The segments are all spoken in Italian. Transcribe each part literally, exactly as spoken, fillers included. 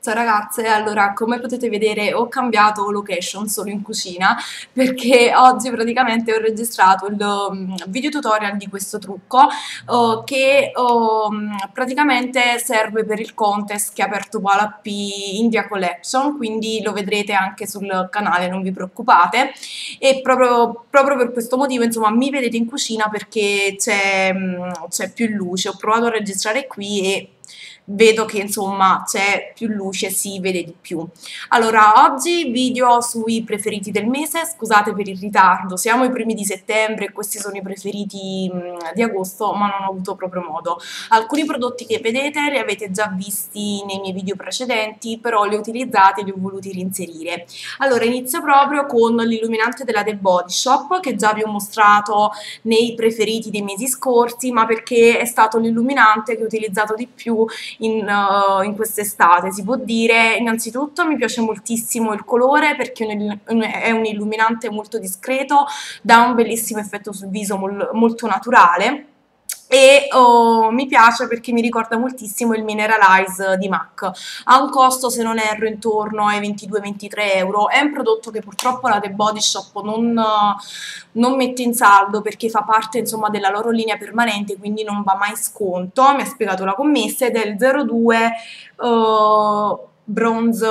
Ciao ragazze, allora come potete vedere ho cambiato location solo in cucina perché oggi praticamente ho registrato il um, video tutorial di questo trucco uh, che um, praticamente serve per il contest che ha aperto Walla P India Collection, quindi lo vedrete anche sul canale, non vi preoccupate. E proprio, proprio per questo motivo insomma mi vedete in cucina perché c'è c'è più luce. Ho provato a registrare qui e vedo che insomma c'è più luce, si vede di più. Allora, oggi video sui preferiti del mese, scusate per il ritardo, siamo i primi di settembre e questi sono i preferiti mh, di agosto, ma non ho avuto proprio modo. Alcuni prodotti che vedete li avete già visti nei miei video precedenti, però li ho utilizzati e li ho voluti reinserire. Allora, inizio proprio con l'illuminante della The Body Shop, che già vi ho mostrato nei preferiti dei mesi scorsi, ma perché è stato l'illuminante che ho utilizzato di più in, uh, in quest'estate, si può dire. Innanzitutto mi piace moltissimo il colore perché è un illuminante molto discreto, dà un bellissimo effetto sul viso mol molto naturale. E oh, mi piace perché mi ricorda moltissimo il Mineralize di MAC. Ha un costo, se non erro, intorno ai ventidue ventitré euro. È un prodotto che purtroppo la The Body Shop non, non mette in saldo perché fa parte insomma della loro linea permanente, quindi non va mai sconto. Mi ha spiegato la commessa ed è il zero due uh, bronze,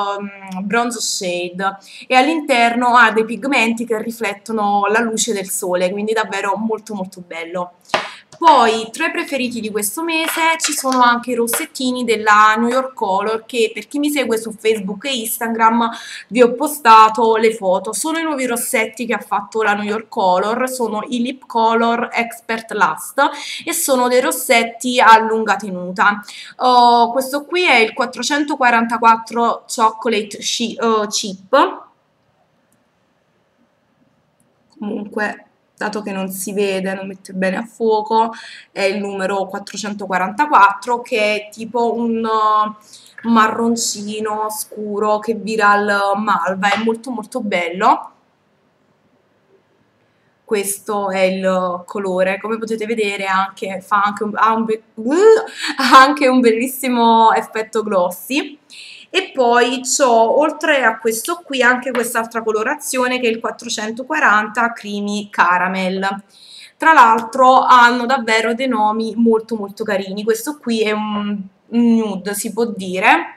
bronze shade, e all'interno ha dei pigmenti che riflettono la luce del sole, quindi davvero molto molto bello. Poi, tra i preferiti di questo mese ci sono anche i rossettini della New York Color, che per chi mi segue su Facebook e Instagram vi ho postato le foto. Sono i nuovi rossetti che ha fatto la New York Color, sono i Lip Color Expert Last e sono dei rossetti a lunga tenuta. Uh, questo qui è il quattrocentoquarantaquattro Chocolate uh, Chip. Comunque, dato che non si vede, non mette bene a fuoco, è il numero quattrocentoquarantaquattro, che è tipo un uh, marroncino scuro che vira al malva, è molto molto bello. Questo è il colore, come potete vedere anche, fa anche un, ha, un be uh, ha anche un bellissimo effetto glossy. E poi ho, oltre a questo qui, anche quest'altra colorazione che è il quattrocentoquaranta Creamy Caramel. Tra l'altro hanno davvero dei nomi molto molto carini. Questo qui è un, un nude, si può dire,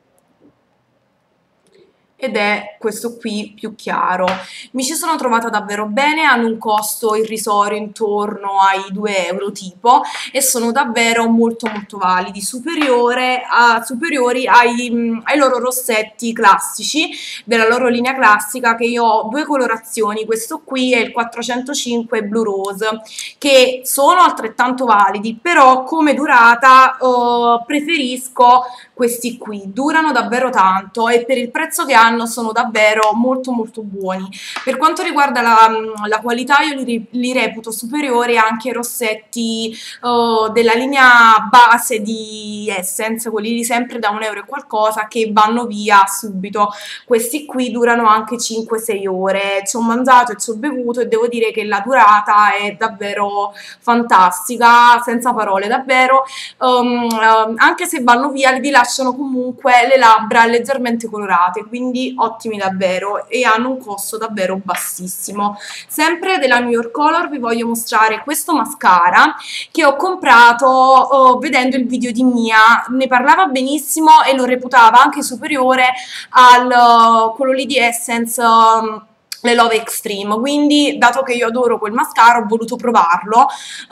ed è questo qui più chiaro. Mi ci sono trovata davvero bene, hanno un costo irrisorio intorno ai due euro tipo, e sono davvero molto molto validi, superiore a, superiori ai, ai loro rossetti classici della loro linea classica, che io ho due colorazioni. Questo qui è il quattrocentocinque Blue Rose, che sono altrettanto validi, però come durata eh, preferisco questi qui, durano davvero tanto e per il prezzo che hanno sono davvero molto molto buoni. Per quanto riguarda la, la qualità, io li, li reputo superiori anche ai rossetti uh, della linea base di Essence, quelli di sempre da un euro e qualcosa, che vanno via subito. Questi qui durano anche cinque sei ore, ci ho mangiato e ci ho bevuto e devo dire che la durata è davvero fantastica, senza parole davvero. Um, uh, anche se vanno via vi lasciano comunque le labbra leggermente colorate, quindi ottimi davvero, e hanno un costo davvero bassissimo. Sempre della New York Color vi voglio mostrare questo mascara che ho comprato uh, vedendo il video di Mia. Ne parlava benissimo e lo reputava anche superiore al uh, quello lì di Essence, um, le Love Extreme, quindi dato che io adoro quel mascara ho voluto provarlo.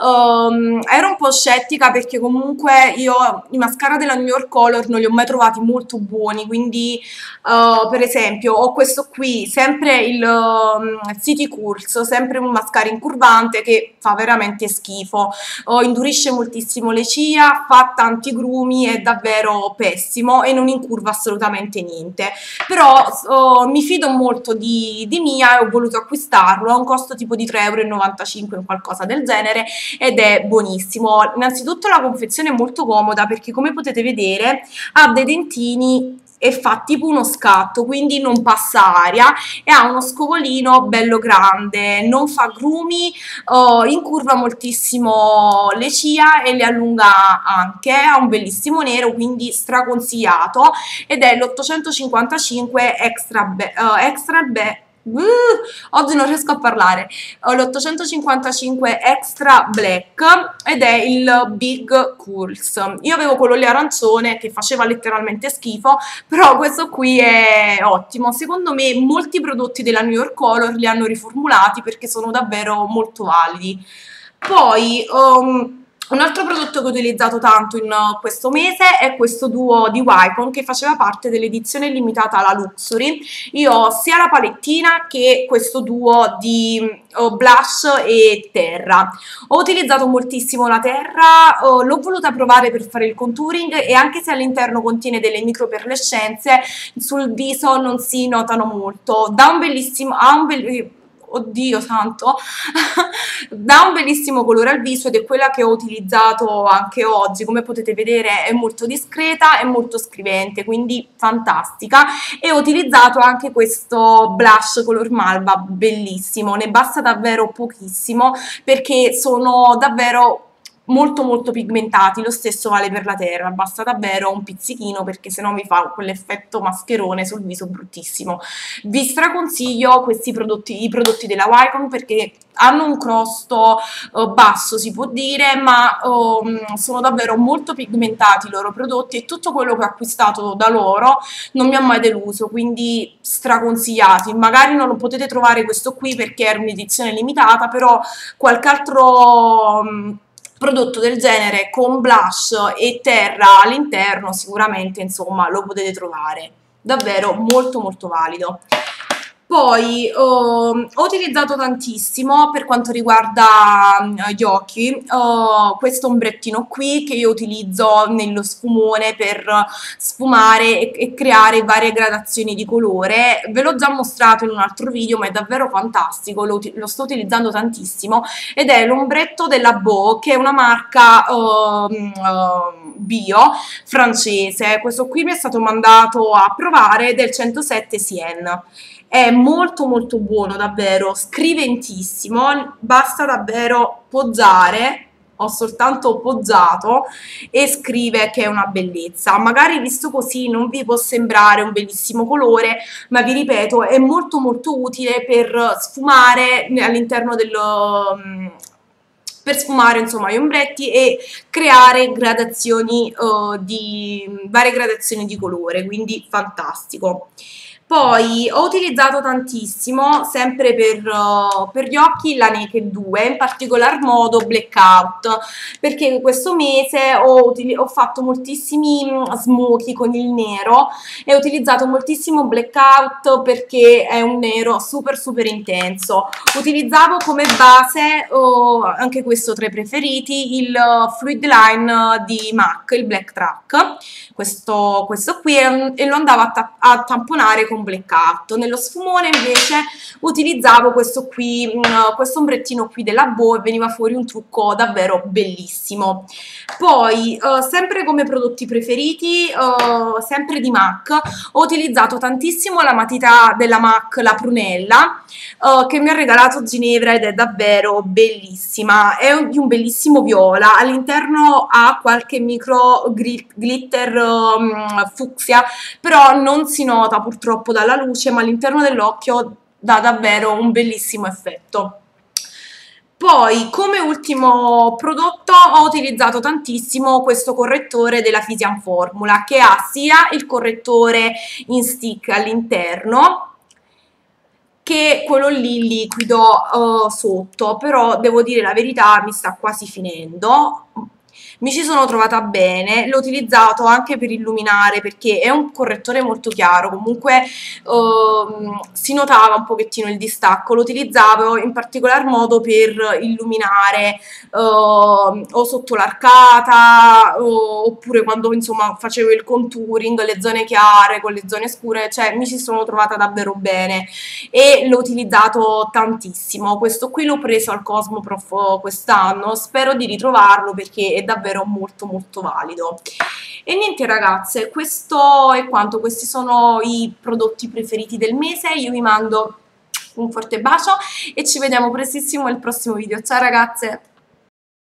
Um, ero un po' scettica perché comunque io i mascara della New York Color non li ho mai trovati molto buoni, quindi uh, per esempio ho questo qui, sempre il um, City Curls, sempre un mascara incurvante che fa veramente schifo, uh, indurisce moltissimo le ciglia, fa tanti grumi, è davvero pessimo e non incurva assolutamente niente, però uh, mi fido molto di, di Mia e ho voluto acquistarlo a un costo tipo di tre e novantacinque euro, qualcosa del genere, ed è buonissimo. Innanzitutto la confezione è molto comoda perché, come potete vedere, ha dei dentini e fa tipo uno scatto, quindi non passa aria e ha uno scovolino bello grande, non fa grumi, uh, incurva moltissimo le ciglia e le allunga anche, ha un bellissimo nero, quindi straconsigliato, ed è l'ottocentocinquantacinque extra, be uh, extra be Uh, oggi non riesco a parlare. Ho l'ottocentocinquantacinque Extra Black ed è il Big Curls. Io avevo quello lì arancione che faceva letteralmente schifo, però questo qui è ottimo. Secondo me molti prodotti della New York Color li hanno riformulati perché sono davvero molto validi. Poi um, un altro prodotto che ho utilizzato tanto in questo mese è questo duo di Wycon che faceva parte dell'edizione limitata alla Luxury. Io ho sia la palettina che questo duo di oh, blush e terra. Ho utilizzato moltissimo la terra, oh, l'ho voluta provare per fare il contouring e anche se all'interno contiene delle micro perlescenze, sul viso non si notano molto. Da un bellissimo... Ha un bellissimo oddio santo, dà un bellissimo colore al viso ed è quella che ho utilizzato anche oggi. Come potete vedere è molto discreta e molto scrivente, quindi fantastica. E ho utilizzato anche questo blush color malva, bellissimo, ne basta davvero pochissimo perché sono davvero molto molto pigmentati. Lo stesso vale per la terra, basta davvero un pizzichino perché sennò mi fa quell'effetto mascherone sul viso bruttissimo. Vi straconsiglio questi prodotti, i prodotti della Wycon, perché hanno un costo uh, basso si può dire, ma um, sono davvero molto pigmentati i loro prodotti e tutto quello che ho acquistato da loro non mi ha mai deluso, quindi straconsigliati. Magari non lo potete trovare questo qui perché è un'edizione limitata, però qualche altro um, prodotto del genere con blush e terra all'interno sicuramente insomma lo potete trovare, davvero molto molto valido. Poi oh, ho utilizzato tantissimo per quanto riguarda uh, gli occhi uh, questo ombrettino qui che io utilizzo nello sfumone per sfumare e, e creare varie gradazioni di colore. Ve l'ho già mostrato in un altro video, ma è davvero fantastico, lo, lo sto utilizzando tantissimo, ed è l'ombretto della Beau, che è una marca uh, uh, bio francese. Questo qui mi è stato mandato a provare, del centosette Sienne. È molto molto buono, davvero, scriventissimo, basta davvero poggiare, ho soltanto poggiato e scrive che è una bellezza. Magari visto così non vi può sembrare un bellissimo colore, ma vi ripeto è molto molto utile per sfumare all'interno del... per sfumare insomma gli ombretti e creare gradazioni uh, di varie gradazioni di colore, quindi fantastico. Poi ho utilizzato tantissimo, sempre per, uh, per gli occhi, la Naked due, in particolar modo Blackout, perché questo mese ho, ho fatto moltissimi smoky con il nero e ho utilizzato moltissimo Blackout perché è un nero super super intenso. Utilizzavo come base, uh, anche questo tra i preferiti, il Fluid Line di MAC, il Black Track, questo, questo qui, e lo andavo a, ta a tamponare con Blackout. Nello sfumone invece utilizzavo questo qui, mh, questo ombrettino qui della Beau, e veniva fuori un trucco davvero bellissimo. Poi uh, sempre come prodotti preferiti, uh, sempre di MAC, ho utilizzato tantissimo la matita della MAC, la Prunella, uh, che mi ha regalato Ginevra ed è davvero bellissima. È un, di un bellissimo viola, all'interno ha qualche micro glitter um, fucsia, però non si nota purtroppo dalla luce, ma all'interno dell'occhio dà davvero un bellissimo effetto. Poi come ultimo prodotto ho utilizzato tantissimo questo correttore della Physian Formula, che ha sia il correttore in stick all'interno che quello lì liquido uh, sotto, però devo dire la verità, mi sta quasi finendo. Mi ci sono trovata bene, l'ho utilizzato anche per illuminare perché è un correttore molto chiaro, comunque ehm, si notava un pochettino il distacco. Lo utilizzavo in particolar modo per illuminare ehm, o sotto l'arcata oppure quando insomma facevo il contouring, le zone chiare con le zone scure, cioè mi ci sono trovata davvero bene e l'ho utilizzato tantissimo. Questo qui l'ho preso al Cosmoprof quest'anno, spero di ritrovarlo perché è davvero davvero molto molto valido. E niente ragazze, questo è quanto, questi sono i prodotti preferiti del mese. Io vi mando un forte bacio e ci vediamo prestissimo al prossimo video. Ciao ragazze!